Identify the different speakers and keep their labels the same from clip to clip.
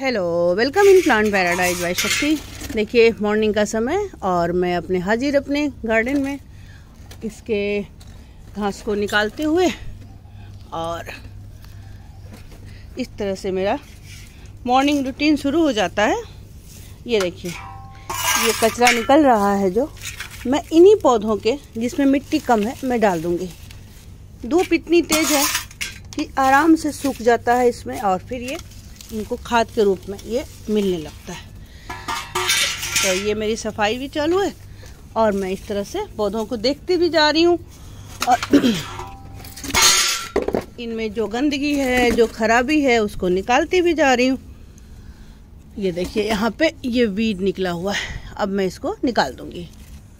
Speaker 1: Hello, welcome in plant paradise by Shakti. देखिए morning का समय और मैं अपने हाजिर अपने गार्डन में इसके घास को निकालते हुए, और इस तरह से मेरा मॉर्निंग रूटीन शुरू हो जाता है। ये देखिए, ये कचरा निकल रहा है जो मैं इन्हीं पौधों के जिसमें मिट्टी कम है मैं डाल दूंगी। धूप इतनी तेज है कि आराम से सूख जाता है इसमें, और फिर ये इनको खाद के रूप में ये मिलने लगता है। तो ये मेरी सफाई भी चालू है और मैं इस तरह से पौधों को देखती भी जा रही हूँ, और इनमें जो गंदगी है, जो खराबी है, उसको निकालती भी जा रही हूँ। ये देखिए यहाँ पे ये वीड निकला हुआ है, अब मैं इसको निकाल दूंगी।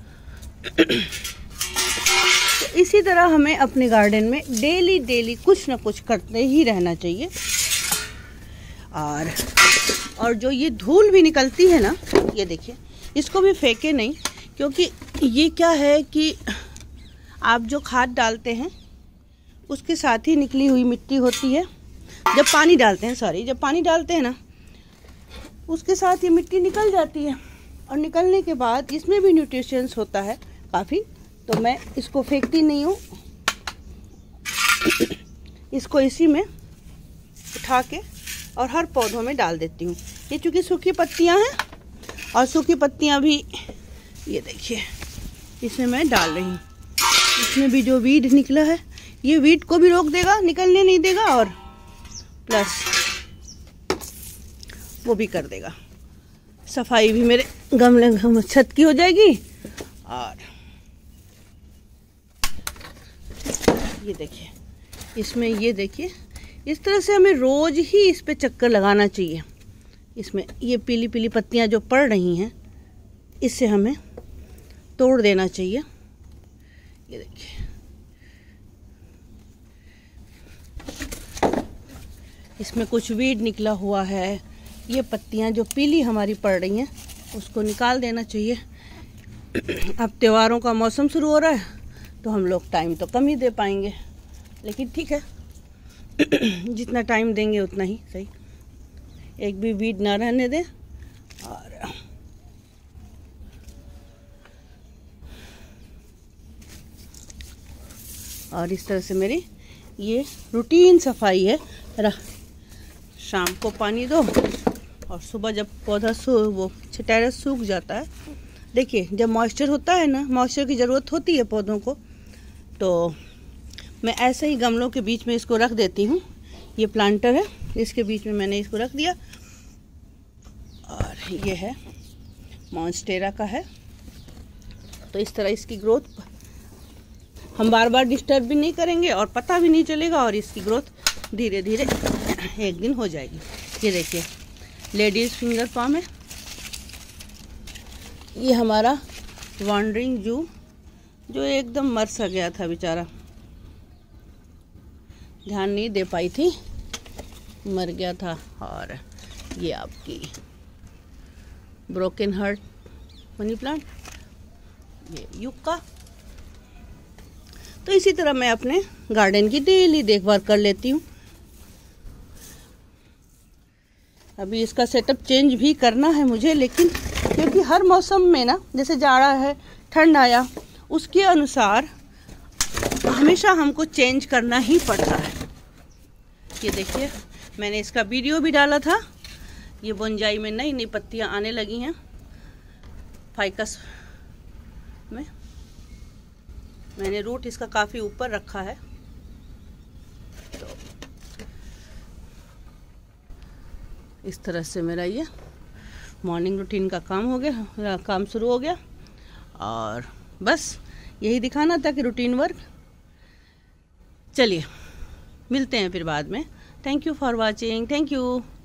Speaker 1: तो इसी तरह हमें अपने गार्डन में डेली कुछ ना कुछ करते ही रहना चाहिए। और जो ये धूल भी निकलती है ना, ये देखिए, इसको भी फेंके नहीं, क्योंकि ये क्या है कि आप जो खाद डालते हैं उसके साथ ही निकली हुई मिट्टी होती है। जब पानी डालते हैं ना, उसके साथ ये मिट्टी निकल जाती है, और निकलने के बाद इसमें भी न्यूट्रिशंस होता है काफ़ी। तो मैं इसको फेंकती नहीं हूँ, इसको इसी में उठा के और हर पौधों में डाल देती हूँ। ये चूँकि सूखी पत्तियाँ हैं, और सूखी पत्तियाँ भी ये देखिए इसमें मैं डाल रही हूँ। इसमें भी जो वीड निकला है, ये वीड को भी रोक देगा, निकलने नहीं देगा, और प्लस वो भी कर देगा। सफाई भी मेरे गमले छत की हो जाएगी। और ये देखिए, इसमें ये देखिए, इस तरह से हमें रोज ही इस पे चक्कर लगाना चाहिए। इसमें ये पीली पीली पत्तियां जो पड़ रही हैं, इससे हमें तोड़ देना चाहिए। ये देखिए, इसमें कुछ वीड निकला हुआ है। ये पत्तियां जो पीली हमारी पड़ रही हैं, उसको निकाल देना चाहिए। अब त्योहारों का मौसम शुरू हो रहा है, तो हम लोग टाइम तो कम ही दे पाएंगे, लेकिन ठीक है, जितना टाइम देंगे उतना ही सही। एक भी वीड ना रहने दें। और इस तरह से मेरी ये रूटीन सफाई है। शाम को पानी दो, और सुबह जब पौधा वो टेरेस सूख जाता है, देखिए जब मॉइस्चर होता है ना, मॉइस्चर की ज़रूरत होती है पौधों को, तो मैं ऐसे ही गमलों के बीच में इसको रख देती हूँ। ये प्लांटर है, इसके बीच में मैंने इसको रख दिया, और ये है मॉन्स्टेरा का है। तो इस तरह इसकी ग्रोथ हम बार बार डिस्टर्ब भी नहीं करेंगे, और पता भी नहीं चलेगा, और इसकी ग्रोथ धीरे धीरे एक दिन हो जाएगी। ये देखिए, लेडीज़ फिंगर पाम है। ये हमारा वॉन्डरिंग जू जो एकदम मर सा गया था बेचारा, ध्यान नहीं दे पाई थी, मर गया था। और ये आपकी ब्रोकन हार्ट मनी प्लांट, ये युक्का। तो इसी तरह मैं अपने गार्डन की डेली देखभाल कर लेती हूँ। अभी इसका सेटअप चेंज भी करना है मुझे, लेकिन क्योंकि हर मौसम में ना, जैसे जाड़ा है, ठंड आया, उसके अनुसार हमेशा हमको चेंज करना ही पड़ता है। ये देखिए, मैंने इसका वीडियो भी डाला था। ये बोनजाई में नई नई पत्तियां आने लगी हैं। फाइकस में मैंने रूट इसका काफ़ी ऊपर रखा है। तो इस तरह से मेरा ये मॉर्निंग रूटीन का काम शुरू हो गया, और बस यही दिखाना था कि रूटीन वर्क। चलिए मिलते हैं फिर बाद में। Thank you for watching. Thank you.